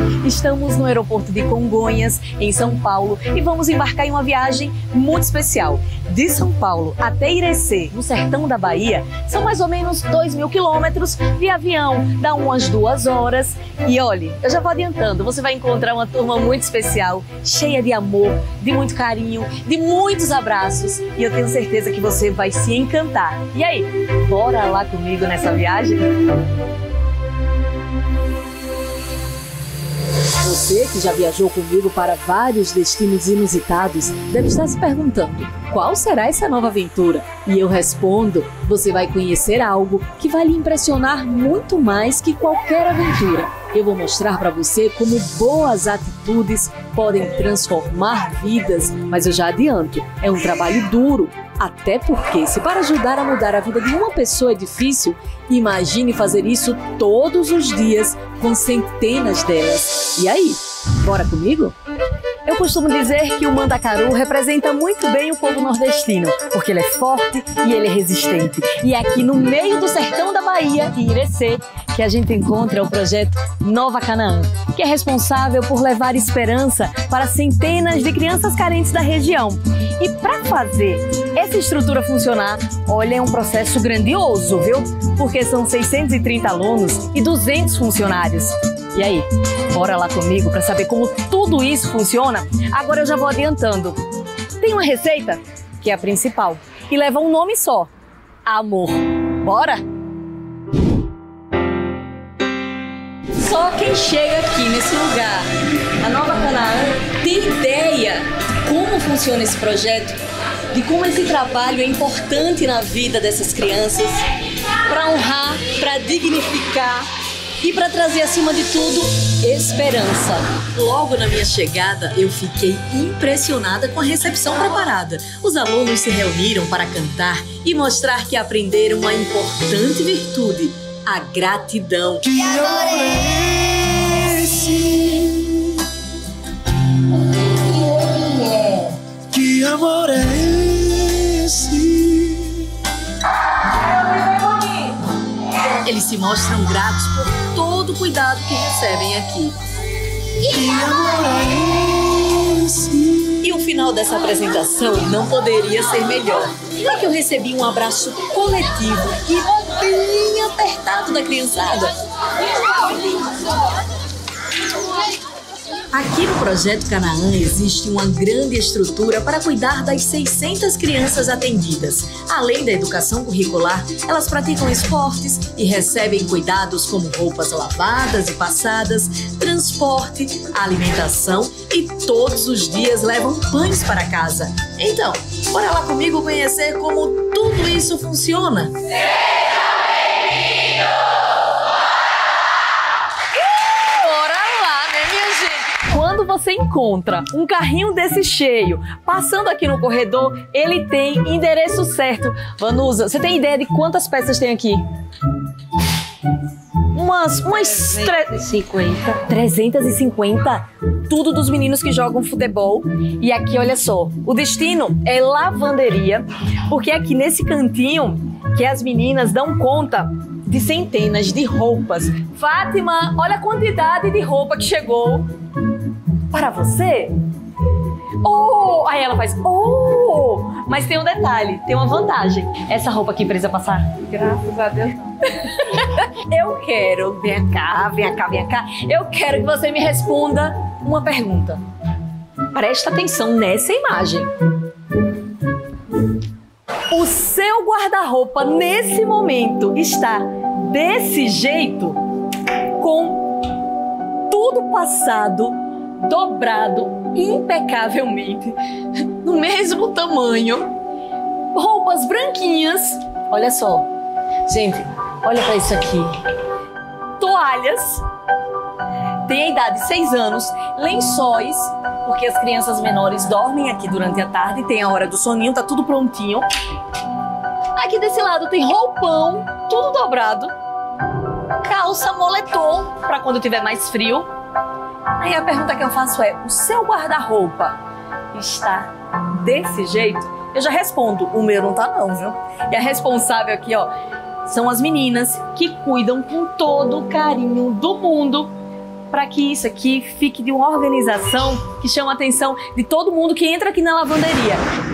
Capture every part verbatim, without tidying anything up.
Estamos no aeroporto de Congonhas, em São Paulo, e vamos embarcar em uma viagem muito especial. De São Paulo até Irecê, no sertão da Bahia, são mais ou menos dois mil quilômetros de avião, dá umas duas horas. E olhe, eu já vou adiantando, você vai encontrar uma turma muito especial, cheia de amor, de muito carinho, de muitos abraços, e eu tenho certeza que você vai se encantar. E aí, bora lá comigo nessa viagem? Você que já viajou comigo para vários destinos inusitados deve estar se perguntando, qual será essa nova aventura? E eu respondo, você vai conhecer algo que vai lhe impressionar muito mais que qualquer aventura. Eu vou mostrar para você como boas atitudes podem transformar vidas, mas eu já adianto, é um trabalho duro. Até porque, se para ajudar a mudar a vida de uma pessoa é difícil, imagine fazer isso todos os dias com centenas delas. E aí, bora comigo? Eu costumo dizer que o mandacaru representa muito bem o povo nordestino, porque ele é forte e ele é resistente. E é aqui no meio do sertão da Bahia, em Irecê, que a gente encontra o projeto Nova Canaã, que é responsável por levar esperança para centenas de crianças carentes da região. E para fazer essa estrutura funcionar, olha, é um processo grandioso, viu? Porque são seiscentos e trinta alunos e duzentos funcionários. E aí, bora lá comigo para saber como tudo isso funciona? Agora eu já vou adiantando. Tem uma receita que é a principal e leva um nome só: amor. Bora? Só quem chega aqui nesse lugar, a Nova Canaã, tem ideia como funciona esse projeto, de como esse trabalho é importante na vida dessas crianças, para honrar, para dignificar e para trazer, acima de tudo, esperança. Logo na minha chegada, eu fiquei impressionada com a recepção preparada. Os alunos se reuniram para cantar e mostrar que aprenderam uma importante virtude: a gratidão. Que amor é esse? Que amor é esse? Eles se mostram gratos por todo o cuidado que recebem aqui. Que amor é esse? E o final dessa apresentação não poderia ser melhor. É que eu recebi um abraço coletivo e bem apertado da criançada. Aqui no Projeto Canaã existe uma grande estrutura para cuidar das seiscentas crianças atendidas. Além da educação curricular, elas praticam esportes e recebem cuidados como roupas lavadas e passadas, transporte, alimentação e todos os dias levam pães para casa. Então, bora lá comigo conhecer como tudo isso funciona. Quando você encontra um carrinho desse cheio, passando aqui no corredor, ele tem endereço certo. Vanusa, você tem ideia de quantas peças tem aqui? Umas, umas trezentas e cinquenta. trezentas e cinquenta? Tudo dos meninos que jogam futebol. E aqui, olha só, o destino é lavanderia, porque aqui nesse cantinho que as meninas dão conta de centenas de roupas. Fátima, olha a quantidade de roupa que chegou para você. Oh! Aí ela faz, oh! Mas tem um detalhe, tem uma vantagem. Essa roupa aqui precisa passar? Graças a Deus não. Eu quero, vem cá, vem cá, vem cá. Eu quero que você me responda uma pergunta. Presta atenção nessa imagem. O seu guarda-roupa nesse momento está desse jeito, com tudo passado, dobrado impecavelmente, no mesmo tamanho, roupas branquinhas. Olha só, gente, olha para isso aqui. Toalhas, tem a idade de seis anos, lençóis, porque as crianças menores dormem aqui durante a tarde, tem a hora do soninho, tá tudo prontinho. Aqui desse lado tem roupão, tudo dobrado, calça, moletom, para quando tiver mais frio. Aí a pergunta que eu faço é, o seu guarda-roupa está desse jeito? Eu já respondo, o meu não tá não, viu? E a responsável aqui, ó, são as meninas que cuidam com todo o carinho do mundo para que isso aqui fique de uma organização que chama a atenção de todo mundo que entra aqui na lavanderia.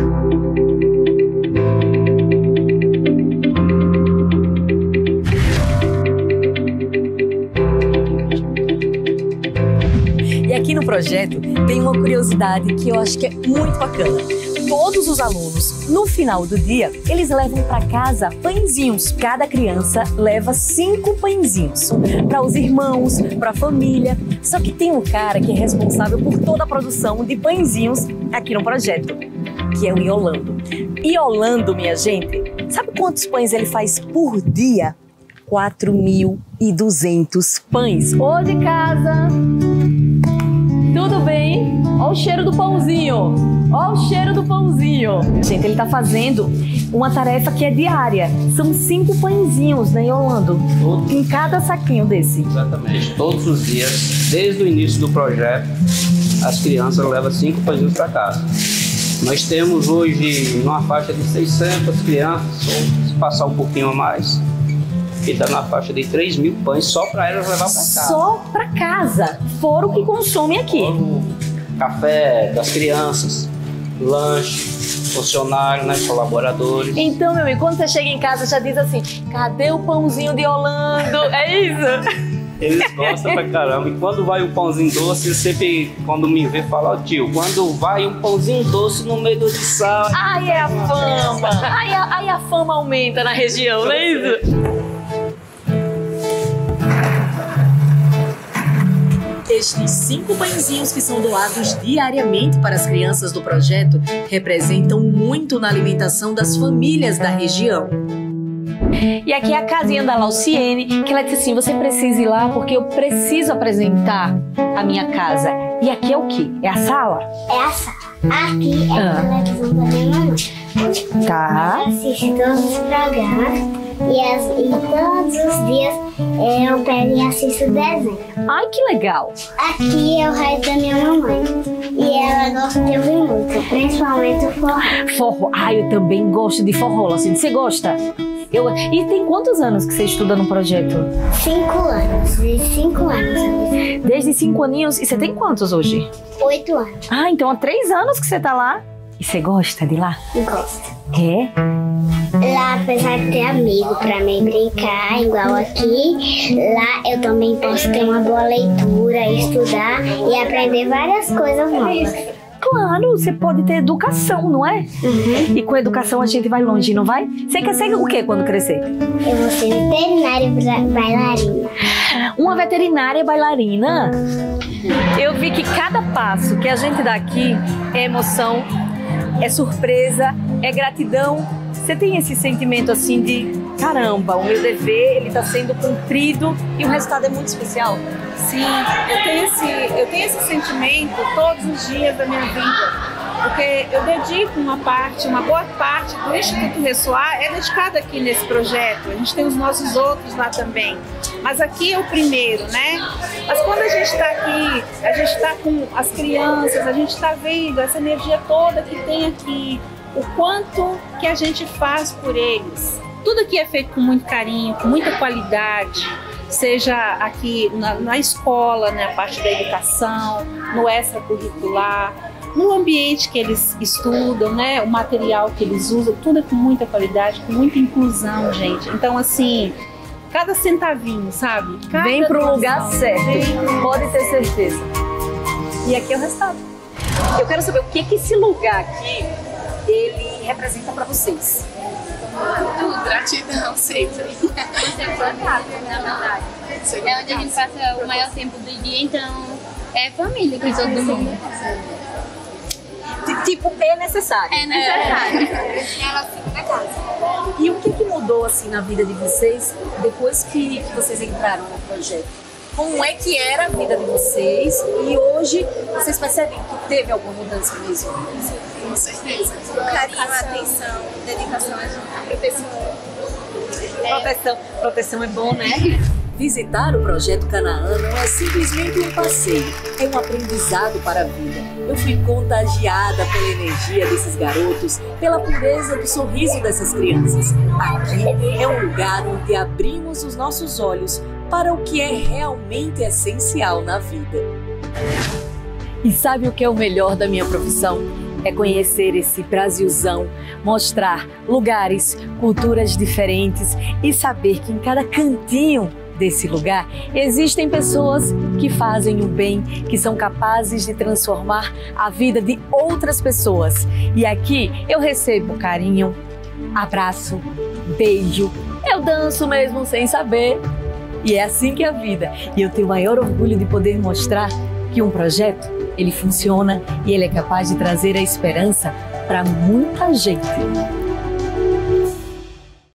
E aqui no projeto tem uma curiosidade que eu acho que é muito bacana. Todos os alunos, no final do dia, eles levam para casa pãezinhos. Cada criança leva cinco pãezinhos para os irmãos, para a família. Só que tem um cara que é responsável por toda a produção de pãezinhos aqui no projeto, que é o Yolando. Yolando, minha gente, sabe quantos pães ele faz por dia? quatro mil e duzentos pães. Ô de casa! Tudo bem? Olha o cheiro do pãozinho. Olha o cheiro do pãozinho. Gente, ele tá fazendo uma tarefa que é diária. São cinco pãezinhos, né, Yolando? Todos. Em cada saquinho desse. Exatamente. Todos os dias, desde o início do projeto, as crianças levam cinco pãezinhos para casa. Nós temos hoje uma faixa de seiscentas crianças, ou se passar um pouquinho a mais, que está na faixa de três mil pães só para elas levar para casa. Só para casa. Fora o que consomem aqui. Fora o café das crianças, lanche, funcionário, né, colaboradores. Então, meu amigo, quando você chega em casa, já diz assim, cadê o pãozinho de Yolando? É isso? Eles gostam pra caramba. E quando vai um pãozinho doce, eu sempre, quando me vê, fala, ó tio, quando vai um pãozinho doce no meio do sal... Ai, é a fama. Aí a, aí a fama aumenta na região, não é isso? Estes cinco pãezinhos que são doados diariamente para as crianças do projeto representam muito na alimentação das famílias da região. E aqui é a casinha da Lauciene, que ela disse assim, você precisa ir lá porque eu preciso apresentar a minha casa. E aqui é o quê? É a sala? É a sala. Aqui é a Ah. televisão da minha mamãe. Tá. Eu assisto todos os programas e, as, e todos os dias eu pego e assisto desenho. Ai, que legal. Aqui é o rádio da minha mamãe e ela gosta de ouvir música, principalmente o forró. Forró. Ai, eu também gosto de forró, Lauciene. Você gosta? Eu... E tem quantos anos que você estuda no projeto? Cinco anos, de cinco anos. Desde cinco aninhos. E você tem quantos hoje? Oito anos. Ah, então há três anos que você tá lá. E você gosta de lá? Gosto. É? Lá, apesar de ter amigo pra mim brincar, igual aqui, lá eu também posso ter uma boa leitura, estudar e aprender várias coisas novas. Claro, você pode ter educação, não é? Uhum. E com educação a gente vai longe, não vai? Você quer ser o quê quando crescer? Eu vou ser veterinária e bra- bailarina. Uma veterinária bailarina? Eu vi que cada passo que a gente dá aqui é emoção, é surpresa, é gratidão. Você tem esse sentimento assim de caramba, o meu dever ele está sendo cumprido e o resultado é muito especial? Sim, eu tenho esse, eu tenho esse sentimento todos os dias da minha vida, porque eu dedico uma parte, uma boa parte do Instituto Ressoar é dedicada aqui nesse projeto. A gente tem os nossos outros lá também, mas aqui é o primeiro, né? Mas quando a gente está aqui, a gente está com as crianças, a gente está vendo essa energia toda que tem aqui, o quanto que a gente faz por eles. Tudo aqui é feito com muito carinho, com muita qualidade, seja aqui na, na escola, na parte da educação, no extracurricular, no ambiente que eles estudam, né, o material que eles usam, tudo é com muita qualidade, com muita inclusão, gente. Então, assim, cada centavinho, sabe? Cada Vem pro doação, lugar certo, vem- pode ter certeza. E aqui é o resultado. Eu quero saber o que que esse lugar aqui, ele representa para vocês. Tudo, gratidão sempre. Você é fantástico, na verdade. É onde a gente passa o maior tempo do dia, então é família com todo mundo. Tipo, é necessário. É necessário. Ela fica na casa. E o que que mudou assim na vida de vocês depois que, que vocês entraram no projeto? Como é que era a vida de vocês e hoje vocês percebem que teve alguma mudança mesmo? Com certeza. O carinho, a atenção, a dedicação, a proteção. Proteção, proteção é bom, né? Visitar o Projeto Canaã não é simplesmente um passeio, é um aprendizado para a vida. Eu fui contagiada pela energia desses garotos, pela pureza do sorriso dessas crianças. Aqui é um lugar onde abrimos os nossos olhos para o que é realmente essencial na vida. E sabe o que é o melhor da minha profissão? É conhecer esse Brasilzão, mostrar lugares, culturas diferentes e saber que em cada cantinho desse lugar existem pessoas que fazem o bem, que são capazes de transformar a vida de outras pessoas. E aqui eu recebo carinho, abraço, beijo, eu danço mesmo sem saber. E é assim que é a vida. E eu tenho o maior orgulho de poder mostrar que um projeto, ele funciona e ele é capaz de trazer a esperança para muita gente.